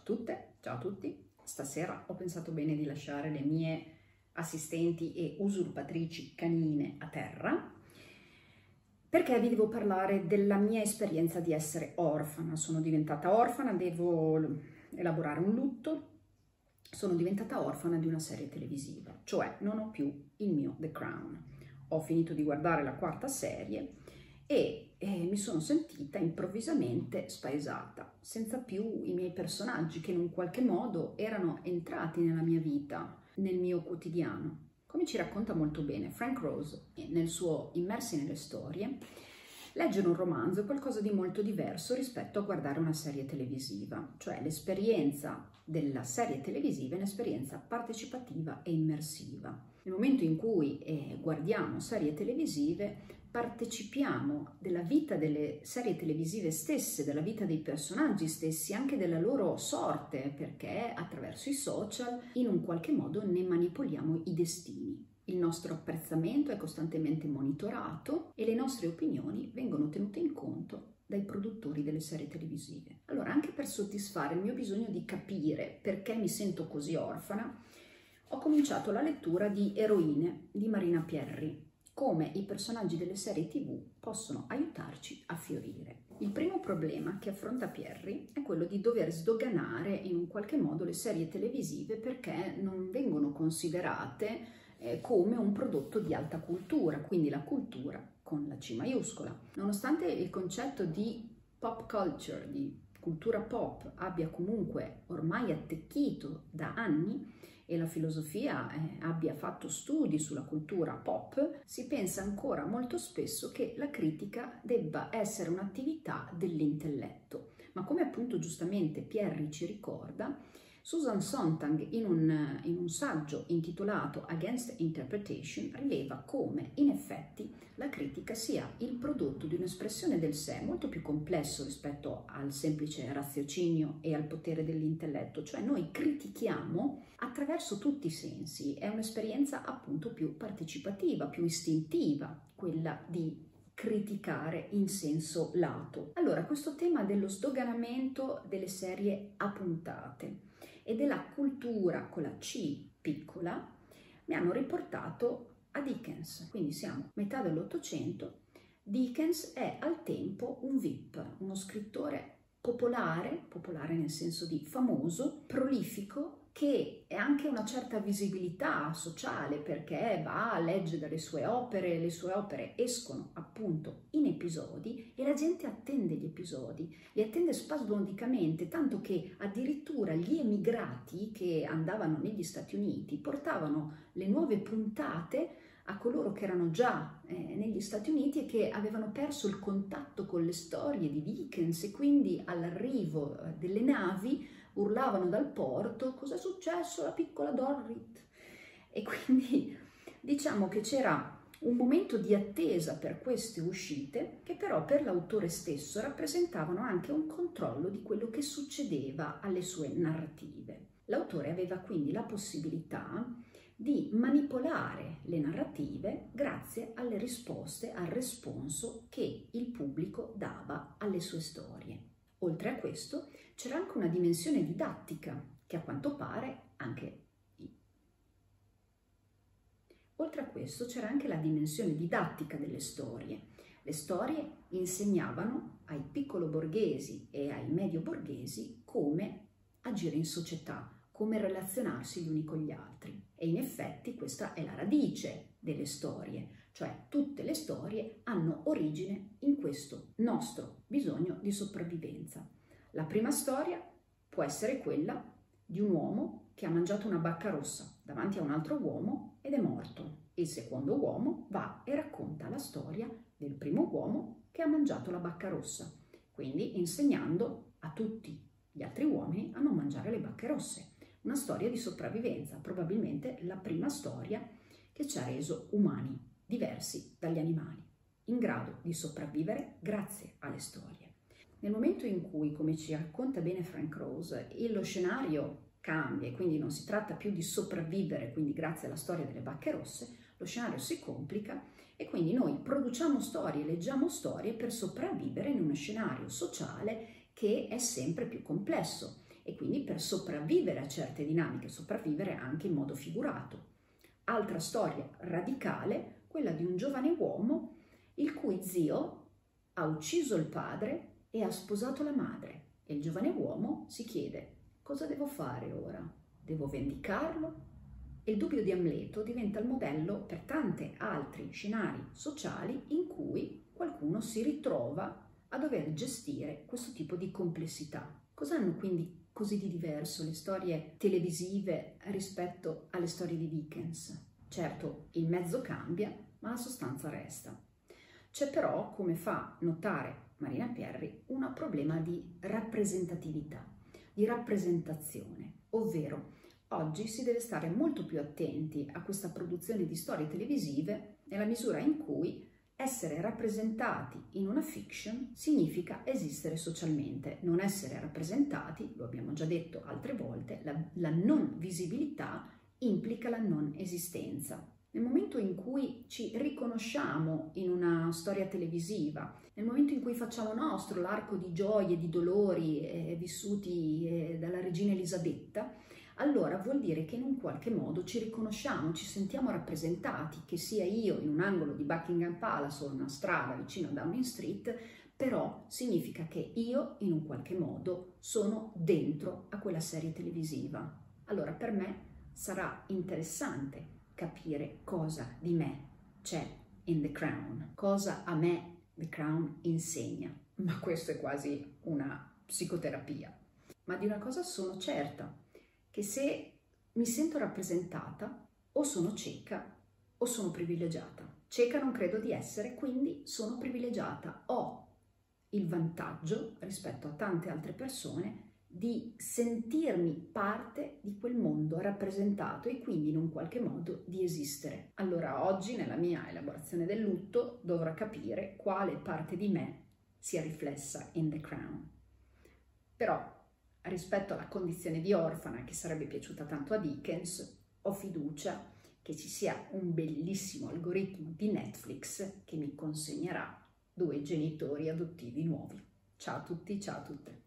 tutte, ciao a tutti. Stasera ho pensato bene di lasciare le mie assistenti e usurpatrici canine a terra perché vi devo parlare della mia esperienza di essere orfana. Sono diventata orfana, devo elaborare un lutto. Sono diventata orfana di una serie televisiva, cioè non ho più il mio The Crown. Ho finito di guardare la quarta serie e mi sono sentita improvvisamente spaesata, senza più i miei personaggi che in un qualche modo erano entrati nella mia vita, nel mio quotidiano. Come ci racconta molto bene Frank Rose nel suo Immersi nelle storie, leggere un romanzo è qualcosa di molto diverso rispetto a guardare una serie televisiva, cioè l'esperienza della serie televisiva è un'esperienza partecipativa e immersiva. Nel momento in cui guardiamo serie televisive, partecipiamo della vita delle serie televisive stesse, della vita dei personaggi stessi, anche della loro sorte, perché attraverso i social in un qualche modo ne manipoliamo i destini. Il nostro apprezzamento è costantemente monitorato e le nostre opinioni vengono tenute in conto dai produttori delle serie televisive. Allora, anche per soddisfare il mio bisogno di capire perché mi sento così orfana, ho cominciato la lettura di Eroine di Marina Pierri, come i personaggi delle serie TV possono aiutarci a fiorire. Il primo problema che affronta Pierri è quello di dover sdoganare in un qualche modo le serie televisive perché non vengono considerate come un prodotto di alta cultura, quindi la cultura con la C maiuscola. Nonostante il concetto di pop culture, di cultura pop, abbia comunque ormai attecchito da anni e la filosofia abbia fatto studi sulla cultura pop, si pensa ancora molto spesso che la critica debba essere un'attività dell'intelletto. Ma come appunto giustamente Pierri ci ricorda, Susan Sontag in un saggio intitolato Against Interpretation rileva come in effetti la critica sia il prodotto di un'espressione del sé molto più complesso rispetto al semplice raziocinio e al potere dell'intelletto, cioè noi critichiamo attraverso tutti i sensi, è un'esperienza appunto più partecipativa, più istintiva, quella di criticare in senso lato. Allora, questo tema dello sdoganamento delle serie a puntate e della cultura con la C piccola mi hanno riportato a Dickens, quindi siamo a metà dell'Ottocento. Dickens è al tempo un VIP, uno scrittore popolare nel senso di famoso, prolifico, che ha anche una certa visibilità sociale perché va a leggere le sue opere escono appunto in episodi e la gente attende gli episodi, li attende spasmodicamente, tanto che addirittura gli emigrati che andavano negli Stati Uniti portavano le nuove puntate a coloro che erano già negli Stati Uniti e che avevano perso il contatto con le storie di Dickens e quindi all'arrivo delle navi urlavano dal porto: cosa è successo alla piccola Dorrit? E quindi diciamo che c'era un momento di attesa per queste uscite che però per l'autore stesso rappresentavano anche un controllo di quello che succedeva alle sue narrative. L'autore aveva quindi la possibilità di manipolare le narrative grazie alle risposte, al responso che il pubblico dava alle sue storie. Oltre a questo c'era anche una dimensione didattica che a quanto pare anche Oltre a questo c'era anche la dimensione didattica delle storie. Le storie insegnavano ai piccolo borghesi e ai medio borghesi come agire in società, come relazionarsi gli uni con gli altri. E in effetti questa è la radice delle storie, cioè tutte le storie hanno origine in questo nostro bisogno di sopravvivenza. La prima storia può essere quella di un uomo che ha mangiato una bacca rossa davanti a un altro uomo ed è morto. Il secondo uomo va e racconta la storia del primo uomo che ha mangiato la bacca rossa, quindi insegnando a tutti gli altri uomini a non mangiare le bacche rosse. Una storia di sopravvivenza, probabilmente la prima storia che ci ha reso umani, diversi dagli animali, in grado di sopravvivere grazie alle storie. Nel momento in cui, come ci racconta bene Frank Rose, lo scenario cambia e quindi non si tratta più di sopravvivere, quindi grazie alla storia delle bacche rosse, lo scenario si complica e quindi noi produciamo storie, leggiamo storie per sopravvivere in uno scenario sociale che è sempre più complesso e quindi per sopravvivere a certe dinamiche, sopravvivere anche in modo figurato. Altra storia radicale, quella di un giovane uomo il cui zio ha ucciso il padre e ha sposato la madre, e il giovane uomo si chiede: cosa devo fare ora? Devo vendicarlo? E il dubbio di Amleto diventa il modello per tanti altri scenari sociali in cui qualcuno si ritrova a dover gestire questo tipo di complessità. Cosa hanno quindi così di diverso le storie televisive rispetto alle storie di Dickens? Certo, il mezzo cambia, ma la sostanza resta. C'è però, come fa notare Marina Pierri, un problema di rappresentatività, di rappresentazione, ovvero oggi si deve stare molto più attenti a questa produzione di storie televisive nella misura in cui essere rappresentati in una fiction significa esistere socialmente. Non essere rappresentati, lo abbiamo già detto altre volte, la non visibilità implica la non esistenza. Nel momento in cui ci riconosciamo in una storia televisiva, nel momento in cui facciamo nostro l'arco di gioie e di dolori vissuti dalla regina Elisabetta, allora vuol dire che in un qualche modo ci riconosciamo, ci sentiamo rappresentati, che sia io in un angolo di Buckingham Palace o in una strada vicino a Downing Street, però significa che io in un qualche modo sono dentro a quella serie televisiva. Allora per me sarà interessante capire cosa di me c'è in The Crown, cosa a me The Crown insegna, ma questo è quasi una psicoterapia. Ma di una cosa sono certa, che se mi sento rappresentata o sono cieca o sono privilegiata. Cieca non credo di essere, quindi sono privilegiata. Ho il vantaggio rispetto a tante altre persone di sentirmi parte di quel mondo rappresentato e quindi in un qualche modo di esistere. Allora oggi nella mia elaborazione del lutto dovrò capire quale parte di me sia riflessa in The Crown. Però rispetto alla condizione di orfana che sarebbe piaciuta tanto a Dickens, ho fiducia che ci sia un bellissimo algoritmo di Netflix che mi consegnerà 2 genitori adottivi nuovi. Ciao a tutti, ciao a tutte.